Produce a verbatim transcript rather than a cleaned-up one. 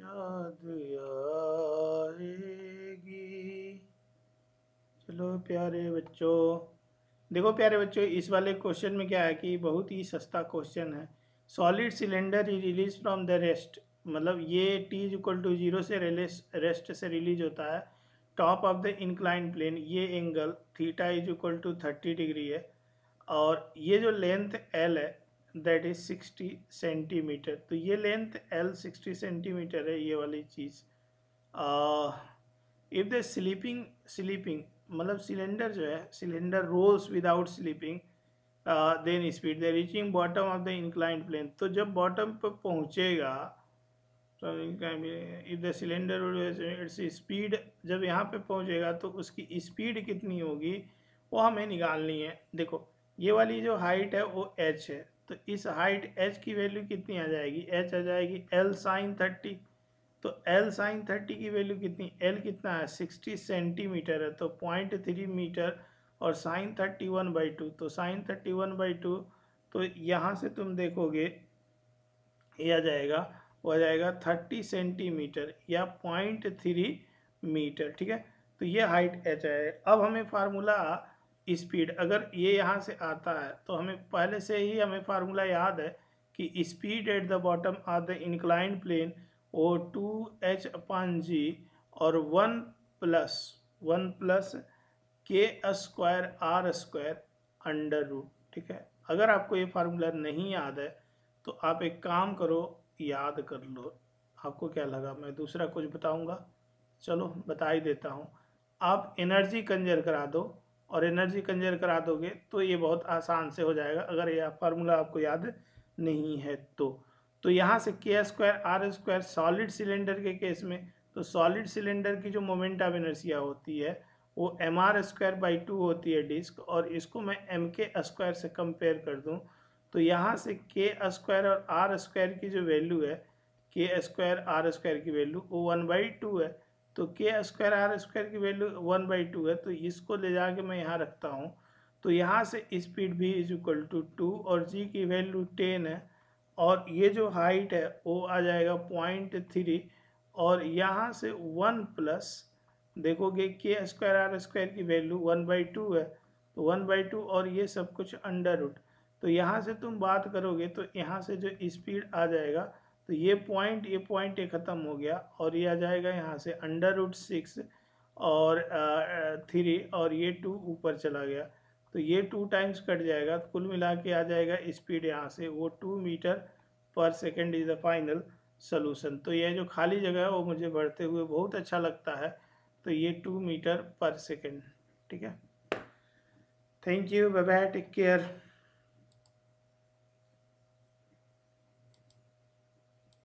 याद आएगी। चलो प्यारे बच्चों, देखो प्यारे बच्चों, इस वाले क्वेश्चन में क्या है कि बहुत ही सस्ता क्वेश्चन है। सॉलिड सिलेंडर ही रिलीज फ्रॉम द रेस्ट, मतलब ये T is equal to zero से रेस्ट से रिलीज होता है top of the incline plane. ये angle theta is equal to thirty degree है, और ये जो लेंथ एल है दैट इज सिक्सटी सेंटीमीटर। तो ये लेंथ एल सिक्सटी सेंटीमीटर है, ये वाली चीज़। इफ द स्लीपिंग स्लीपिंग मतलब सिलेंडर जो है, cylinder rolls without sleeping, then speed the reaching bottom of the inclined plane. तो जब बॉटम पर पहुंचेगा, if the cylinder its speed, जब यहाँ पे पहुंचेगा तो उसकी स्पीड कितनी होगी वो हमें निकालनी है। देखो ये वाली जो हाइट है वो h है, तो इस हाइट h की वैल्यू कितनी आ जाएगी, h आ जाएगी l साइन थर्टी। तो l साइन थर्टी की वैल्यू कितनी, l कितना है सिक्सटी सेंटीमीटर है, तो पॉइंट थ्री मीटर, और sine thirty one by two, तो sine thirty one by two, तो यहाँ से तुम देखोगे ये आ जाएगा, वो आ जाएगा थर्टी सेंटीमीटर या पॉइंट थ्री मीटर। ठीक है, तो ये हाइट एच है। अब हमें फार्मूला स्पीड, अगर ये यहाँ से आता है तो हमें पहले से ही हमें फार्मूला याद है कि speed at the bottom of the inclined plane वो टू एच अपान जी, और one plus one plus K square R square under root. ठीक है, अगर आपको ये फार्मूला नहीं याद है तो आप एक काम करो, याद कर लो। आपको क्या लगा मैं दूसरा कुछ बताऊंगा? चलो बता ही देता हूँ। आप एनर्जी कंजर करा दो, और एनर्जी कंजर करा दोगे तो ये बहुत आसान से हो जाएगा, अगर यह फार्मूला आपको याद नहीं है तो। तो यहाँ से K square R square solid cylinder के केस में, तो सॉलिड सिलेंडर की जो मोमेंट ऑफ इनर्शिया होती है वो M R square by two होती है डिस्क, और इसको मैं एम के स्क्वायर से कंपेयर कर दूं तो यहाँ से के स्क्वायर और आर स्क्वायर की जो वैल्यू है, के स्क्वायर आर स्क्वायर की वैल्यू वो वन बाई टू है, तो के स्क्वायर आर स्क्वायर की वैल्यू वन बाई टू है, तो इसको ले जाके मैं यहाँ रखता हूँ। तो यहाँ से स्पीड भी इज इक्वल टू टू, और जी की वैल्यू टेन है, और ये जो हाइट है वो आ जाएगा पॉइंट थ्री, और यहाँ से वन प्लस, देखोगे के स्क्वायर आर स्क्वायर की वैल्यू वन बाई टू है, तो वन बाई टू और ये सब कुछ अंडर रूट। तो यहाँ से तुम बात करोगे तो यहाँ से जो स्पीड आ जाएगा, तो ये पॉइंट ये पॉइंट ये ख़त्म हो गया, और ये आ जाएगा यहाँ से अंडर रूट सिक्स और थ्री, और ये टू ऊपर चला गया, तो ये टू टाइम्स कट जाएगा, तो कुल मिला के आ जाएगा स्पीड यहाँ से वो two metre per second is the final solution. तो ये जो खाली जगह है वो मुझे बढ़ते हुए बहुत अच्छा लगता है, तो ये टू मीटर पर सेकेंड। ठीक है, thank you, bye bye, take care.